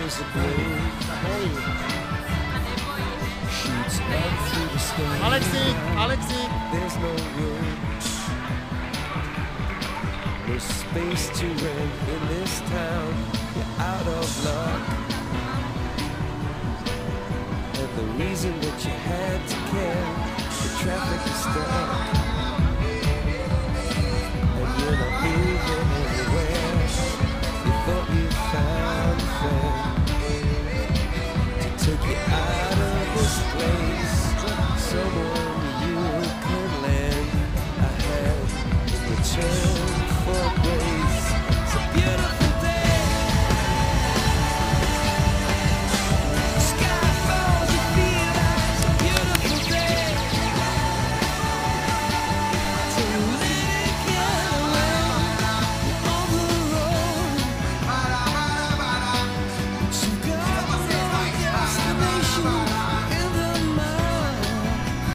razor blade shoots up through the sky. Alexei! There's no room, no space to rent in this town. You're out of luck, and the reason that you had to care, the traffic is stuck, and you're not moving.